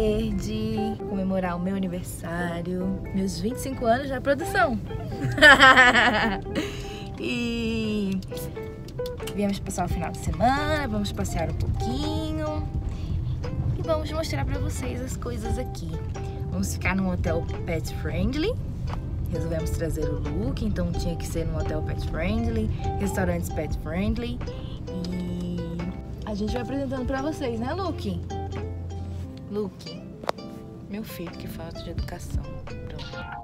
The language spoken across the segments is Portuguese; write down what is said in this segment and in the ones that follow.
verde, comemorar o meu aniversário, meus 25 anos já produção. E viemos passar o final de semana, vamos passear um pouquinho e vamos mostrar pra vocês as coisas aqui. Vamos ficar num hotel pet friendly. Resolvemos trazer o Luke, então tinha que ser num hotel pet friendly, restaurantes pet friendly. E a gente vai apresentando pra vocês, né, Luke? Luke, meu filho, que falta de educação. Pronto.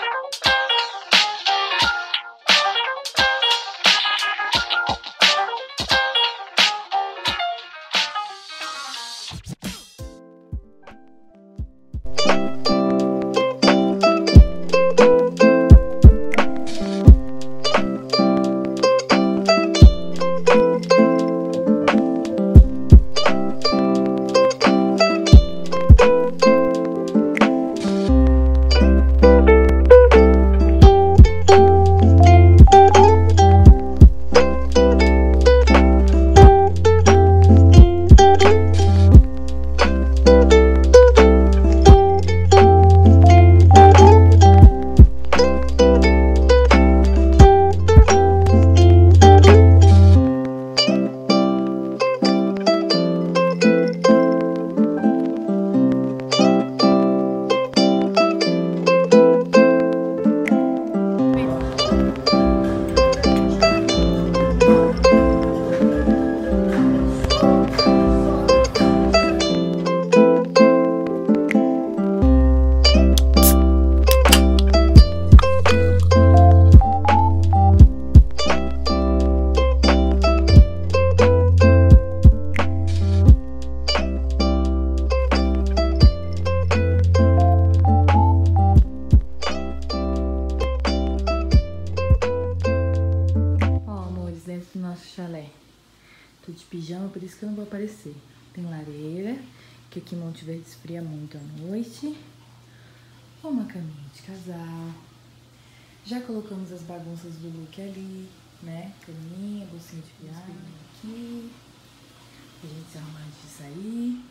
Tô de pijama, por isso que eu não vou aparecer. Tem lareira, que aqui em Monte Verde esfria muito à noite. Uma caminha de casal. Já colocamos as bagunças do Luke ali, né? Caminha, bolsinha de viagem aqui. Pra gente se arrumar antes de sair.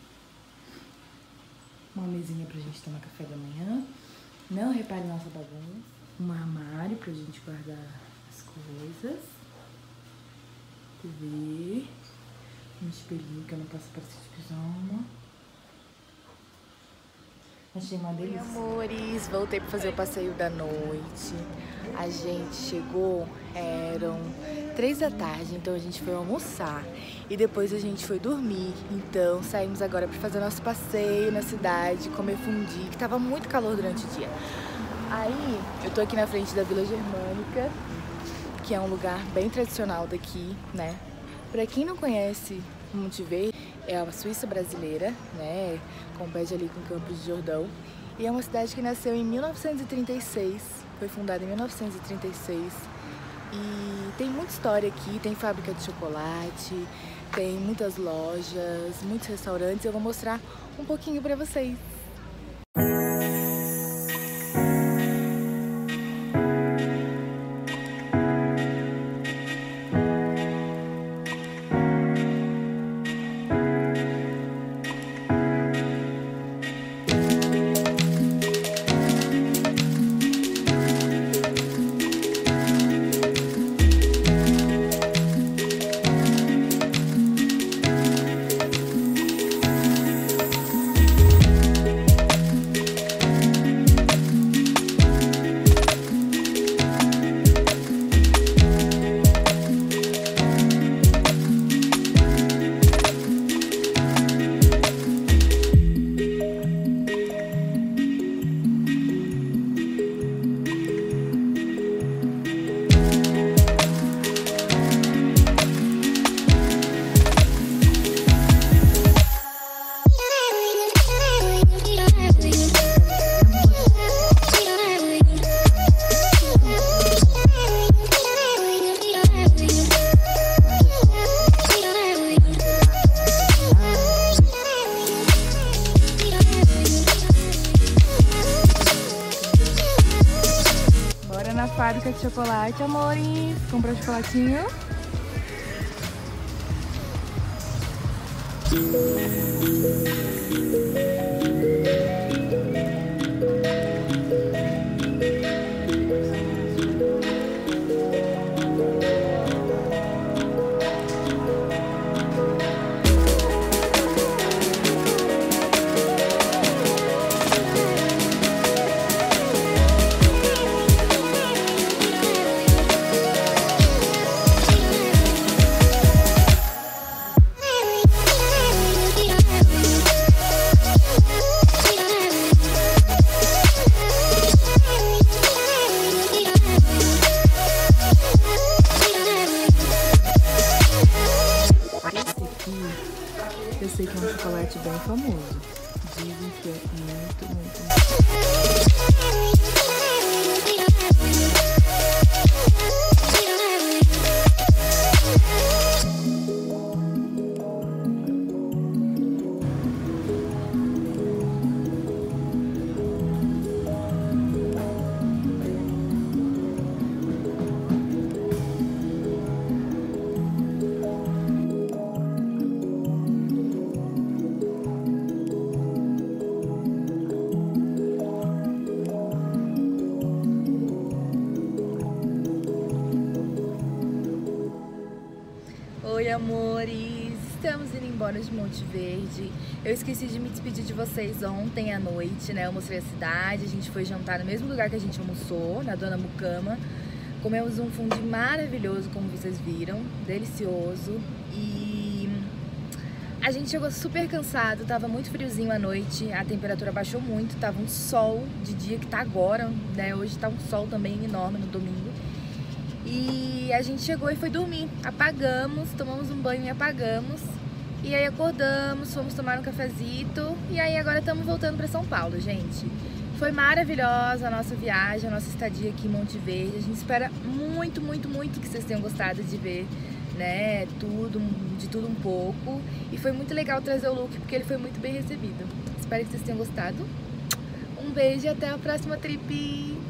Uma mesinha pra gente tomar café da manhã. Não repare nossa bagunça. Um armário pra gente guardar as coisas. TV, um espelhinho que eu não posso aparecer de pijama. Achei uma delícia. Oi, amores, voltei pra fazer o passeio da noite. A gente chegou, eram 3 da tarde, então a gente foi almoçar. E depois a gente foi dormir. Então saímos agora pra fazer nosso passeio na cidade, comer fundi, que tava muito calor durante o dia. Aí, eu tô aqui na frente da Vila Germânica, que é um lugar bem tradicional daqui, né? Pra quem não conhece Monte Verde, é a Suíça brasileira, né? Compete ali com Campos de Jordão. E é uma cidade que nasceu em 1936, foi fundada em 1936. E tem muita história aqui, tem fábrica de chocolate, tem muitas lojas, muitos restaurantes. Eu vou mostrar um pouquinho pra vocês. fábrica de chocolate, amores. Comprou chocolatinho. bem famoso. Dizem que é muito. Oi, amores! Estamos indo embora de Monte Verde. Eu esqueci de me despedir de vocês ontem à noite, né? Eu mostrei a cidade, a gente foi jantar no mesmo lugar que a gente almoçou, na Dona Mucama. Comemos um fundi maravilhoso, como vocês viram, delicioso. E a gente chegou super cansado, tava muito friozinho à noite, a temperatura baixou muito, tava um sol de dia que tá agora, né? Hoje tá um sol também enorme no domingo. E a gente chegou e foi dormir, apagamos, tomamos um banho e apagamos. E aí acordamos, fomos tomar um cafezito e aí agora estamos voltando para São Paulo, gente. Foi maravilhosa a nossa viagem, a nossa estadia aqui em Monte Verde. A gente espera muito que vocês tenham gostado de ver, né, de tudo um pouco. E foi muito legal trazer o look porque ele foi muito bem recebido. Espero que vocês tenham gostado. Um beijo e até a próxima trip!